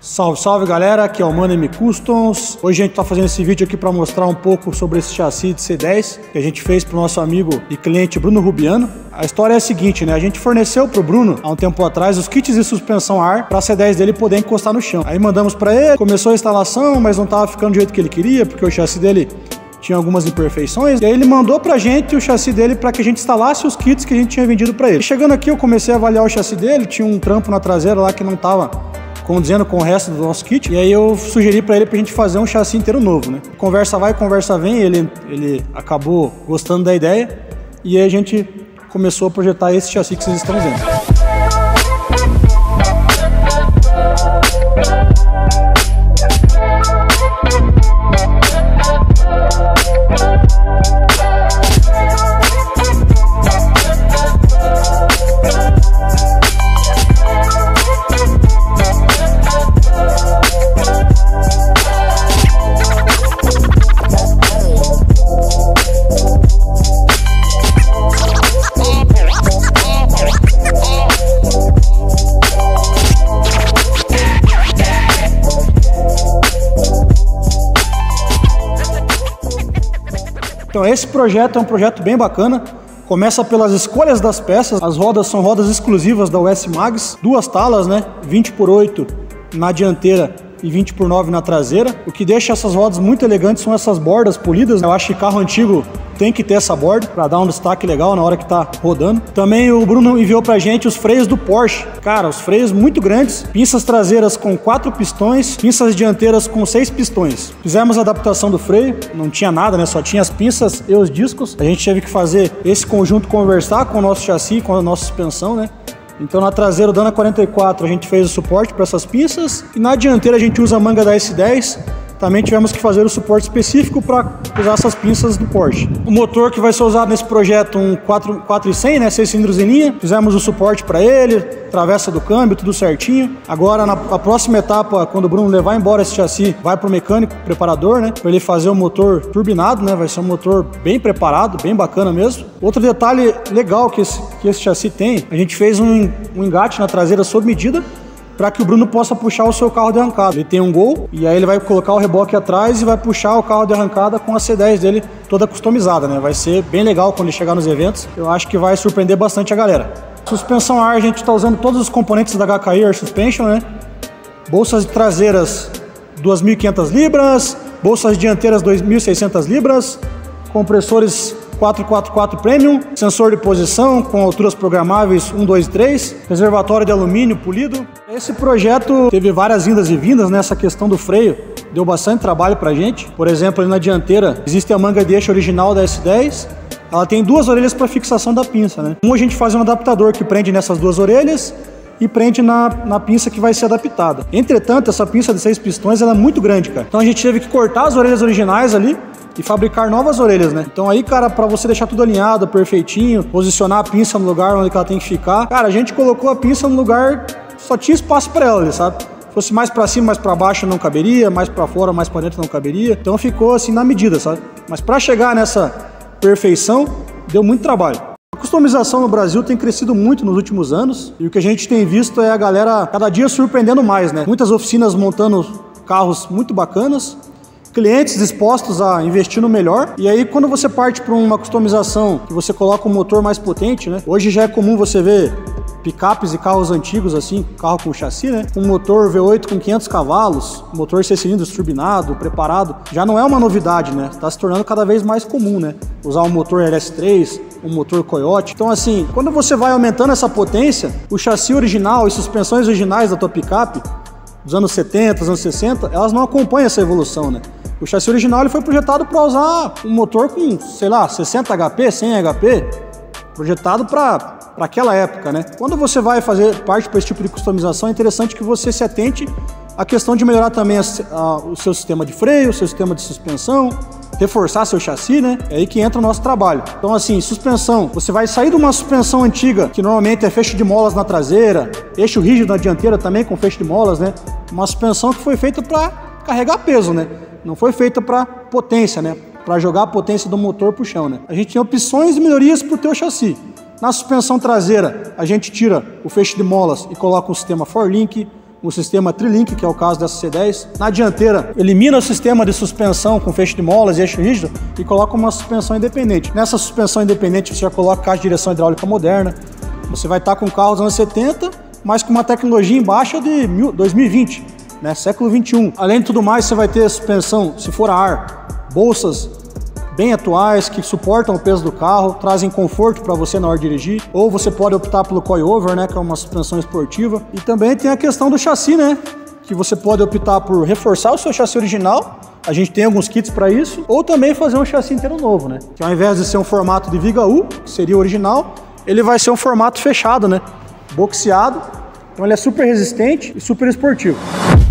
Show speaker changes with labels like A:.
A: Salve, salve galera, aqui é o Mano M Customs. Hoje a gente está fazendo esse vídeo aqui para mostrar um pouco sobre esse chassi de C10 que a gente fez para o nosso amigo e cliente Bruno Rubiano. A história é a seguinte, né? A gente forneceu para o Bruno, há um tempo atrás, os kits de suspensão a ar para a C10 dele poder encostar no chão. Aí mandamos para ele, começou a instalação, mas não estava ficando do jeito que ele queria, porque o chassi dele tinha algumas imperfeições, e aí ele mandou pra gente o chassi dele para que a gente instalasse os kits que a gente tinha vendido para ele. E chegando aqui eu comecei a avaliar o chassi dele, tinha um trampo na traseira lá que não estava condizendo com o resto do nosso kit, e aí eu sugeri para ele pra gente fazer um chassi inteiro novo, né? Conversa vai, conversa vem, ele acabou gostando da ideia, e aí a gente começou a projetar esse chassi que vocês estão vendo. Então esse projeto é um projeto bem bacana, começa pelas escolhas das peças. As rodas são rodas exclusivas da US Mags, duas talas, né, 20x8 na dianteira e 20x9 na traseira. O que deixa essas rodas muito elegantes são essas bordas polidas. Eu acho que carro antigo tem que ter essa borda para dar um destaque legal na hora que tá rodando. Também o Bruno enviou pra gente os freios do Porsche. Cara, os freios muito grandes, pinças traseiras com 4 pistões, pinças dianteiras com 6 pistões. Fizemos a adaptação do freio, não tinha nada, né? Só tinha as pinças e os discos. A gente teve que fazer esse conjunto conversar com o nosso chassi, com a nossa suspensão, né? Então na traseira, dando a 44, a gente fez o suporte para essas pinças. E na dianteira a gente usa a manga da S10. Também tivemos que fazer o suporte específico para usar essas pinças do Porsche. O motor que vai ser usado nesse projeto, um 4.100, né, 6 cilindros em linha. Fizemos o suporte para ele, travessa do câmbio, tudo certinho. Agora, a próxima etapa, quando o Bruno levar embora esse chassi, vai para o mecânico, preparador, né, para ele fazer o motor turbinado, né, vai ser um motor bem preparado, bem bacana mesmo. Outro detalhe legal que esse chassi tem, a gente fez um engate na traseira sob medida, para que o Bruno possa puxar o seu carro de arrancada. Ele tem um Gol, e aí ele vai colocar o reboque atrás e vai puxar o carro de arrancada com a C10 dele toda customizada, né? Vai ser bem legal quando ele chegar nos eventos. Eu acho que vai surpreender bastante a galera. Suspensão a ar, a gente está usando todos os componentes da HKI Air Suspension, né? Bolsas traseiras 2.500 libras, bolsas dianteiras 2.600 libras, compressores 444 Premium, sensor de posição com alturas programáveis 1, 2 e 3, reservatório de alumínio polido. Esse projeto teve várias indas e vindas, nessa questão do freio, deu bastante trabalho pra gente. Por exemplo, ali na dianteira existe a manga de eixo original da S10, ela tem duas orelhas para fixação da pinça, né? A gente faz um adaptador que prende nessas duas orelhas e prende na pinça que vai ser adaptada. Entretanto, essa pinça de 6 pistões ela é muito grande, cara. Então a gente teve que cortar as orelhas originais ali e fabricar novas orelhas, né? Então aí, cara, pra você deixar tudo alinhado, perfeitinho, posicionar a pinça no lugar onde ela tem que ficar, cara, a gente colocou a pinça no lugar, só tinha espaço pra ela ali, sabe? Se fosse mais pra cima, mais pra baixo não caberia, mais pra fora, mais pra dentro não caberia. Então ficou assim na medida, sabe? Mas pra chegar nessa perfeição, deu muito trabalho. A customização no Brasil tem crescido muito nos últimos anos, e o que a gente tem visto é a galera cada dia surpreendendo mais, né? Muitas oficinas montando carros muito bacanas, clientes dispostos a investir no melhor. E aí quando você parte para uma customização que você coloca um motor mais potente, né? Hoje já é comum você ver picapes e carros antigos assim, carro com chassi, né? Um motor V8 com 500 cavalos, motor 6 cilindros turbinado, preparado. Já não é uma novidade, né? Está se tornando cada vez mais comum, né? Usar um motor LS3, um motor Coyote. Então assim, quando você vai aumentando essa potência, o chassi original e suspensões originais da tua picape dos anos 70, dos anos 60, elas não acompanham essa evolução, né? O chassi original ele foi projetado para usar um motor com, sei lá, 60 HP, 100 HP, projetado para aquela época, né? Quando você vai fazer parte para esse tipo de customização, é interessante que você se atente à questão de melhorar também o seu sistema de freio, o seu sistema de suspensão, reforçar seu chassi, né? É aí que entra o nosso trabalho. Então assim, suspensão, você vai sair de uma suspensão antiga, que normalmente é fecho de molas na traseira, eixo rígido na dianteira também com fecho de molas, né? Uma suspensão que foi feita para carregar peso, né? Não foi feita para potência, né? Para jogar a potência do motor pro chão, né? A gente tem opções e melhorias pro teu chassi. Na suspensão traseira, a gente tira o feixe de molas e coloca um sistema 4Link, o sistema Trilink, que é o caso dessa C10. Na dianteira, elimina o sistema de suspensão com feixe de molas e eixo rígido e coloca uma suspensão independente. Nessa suspensão independente, você já coloca caixa de direção hidráulica moderna. Você vai estar com carro dos anos 70, mas com uma tecnologia embaixo de 2020, né? Século 21. Além de tudo mais, você vai ter suspensão, se for a ar, bolsas bem atuais, que suportam o peso do carro, trazem conforto para você na hora de dirigir. Ou você pode optar pelo coilover, né, que é uma suspensão esportiva. E também tem a questão do chassi, né, que você pode optar por reforçar o seu chassi original. A gente tem alguns kits para isso. Ou também fazer um chassi inteiro novo, né, que ao invés de ser um formato de viga U, que seria o original, ele vai ser um formato fechado, né, boxeado. Então ele é super resistente e super esportivo.